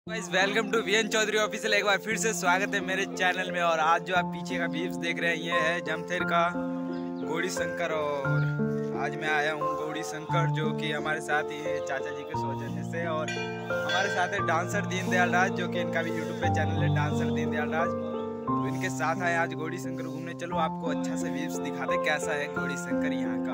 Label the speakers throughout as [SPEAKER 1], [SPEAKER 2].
[SPEAKER 1] Guys welcome to VN Chaudhary official. एक बार फिर से स्वागत है मेरे चैनल में। और आज जो आप पीछे का व्यूज देख रहे हैं ये है जमथेर का गौरी शंकर। और आज मैं आया हूँ गौरी शंकर जो कि हमारे साथ ही चाचा जी के सौजन्य से। और हमारे साथ है डांसर दीनदयाल राज जो कि इनका भी यूट्यूब पे चैनल है डांसर दीनदयाल राज। तो इनके साथ आए आज गौरी शंकर घूमने। चलो आपको अच्छा से व्यूज दिखाते कैसा है गौरी शंकर यहाँ का।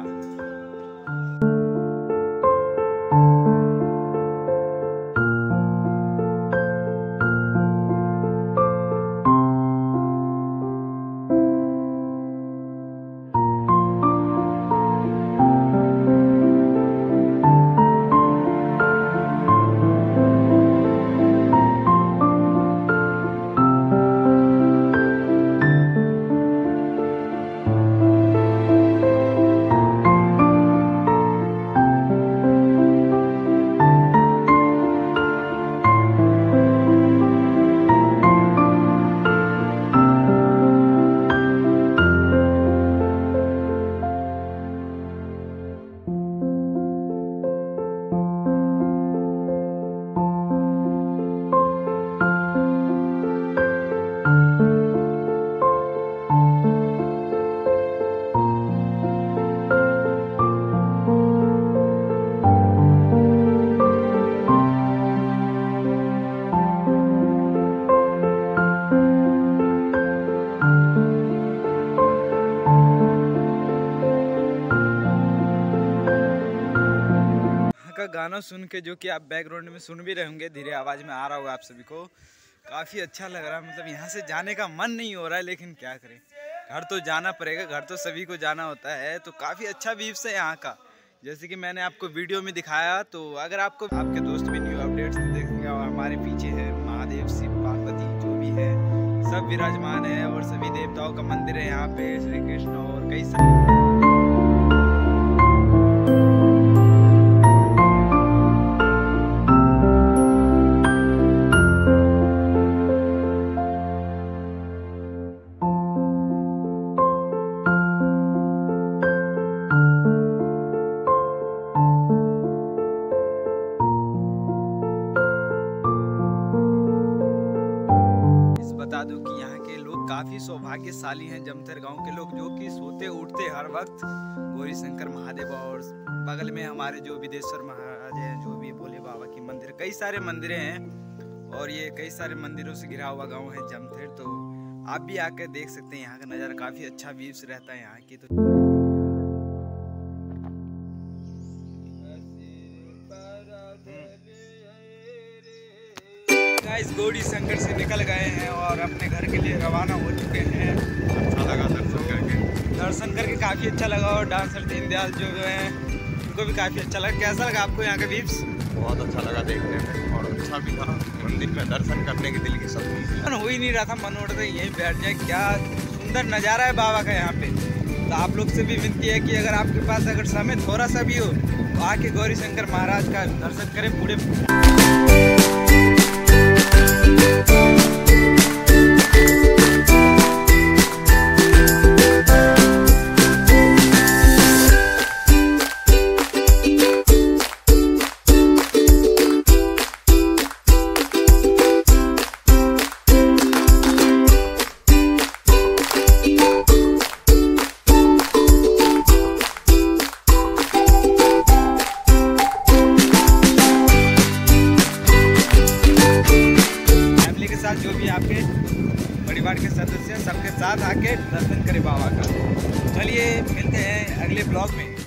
[SPEAKER 1] गाना सुन के जो कि आप बैकग्राउंड में सुन भी रहे होंगे, धीरे आवाज में आ रहा होगा आप सभी को। काफ़ी अच्छा लग रहा है। मतलब यहाँ से जाने का मन नहीं हो रहा है, लेकिन क्या करें, घर तो जाना पड़ेगा। घर तो सभी को जाना होता है। तो काफ़ी अच्छा व्यूज है यहाँ का, जैसे कि मैंने आपको वीडियो में दिखाया। तो अगर आपको आपके दोस्त भी न्यू अपडेट्स देखेंगे। और हमारे पीछे है महादेव, शिव, पार्वती जो भी है सब विराजमान है। और सभी देवताओं का मंदिर है यहाँ पे, श्री कृष्ण और कई सारे। बता दूं कि यहाँ के लोग काफ़ी सौभाग्यशाली हैं। जमथेर गांव के लोग जो कि सोते उठते हर वक्त गौरी शंकर महादेव। और बगल में हमारे जो विदेश्वर महाराज हैं, जो भी भोले बाबा की मंदिर, कई सारे मंदिरें हैं। और ये कई सारे मंदिरों से घिरा हुआ गांव है जमथेर। तो आप भी आकर देख सकते हैं यहाँ का नज़ारा। काफ़ी अच्छा व्यूज रहता है यहाँ की। तो गाइस गौरी शंकर से निकल गए हैं और अपने घर के लिए रवाना हो चुके हैं।
[SPEAKER 2] अच्छा लगा
[SPEAKER 1] दर्शन करके काफ़ी अच्छा लगा। और डांसर दीनदयाल जो हैं उनको भी काफ़ी अच्छा लगा। कैसा लगा आपको यहाँ का व्यूज?
[SPEAKER 2] बहुत अच्छा लगा देखने में, और अच्छा भी था। मंदिर में दर्शन करने के दिल की सब
[SPEAKER 1] मन हो ही नहीं रहा था, मन उड़ रहा यहीं बैठ जाए। क्या सुंदर नज़ारा है बाबा का यहाँ पे। तो आप लोग से भी विनती है कि अगर आपके पास अगर समय थोड़ा सा भी हो तो आके गौरी शंकर महाराज का दर्शन करें पूरे। जो भी आपके परिवार के सदस्य सबके साथ आके दर्शन करें बाबा का। चलिए मिलते हैं अगले ब्लॉग में।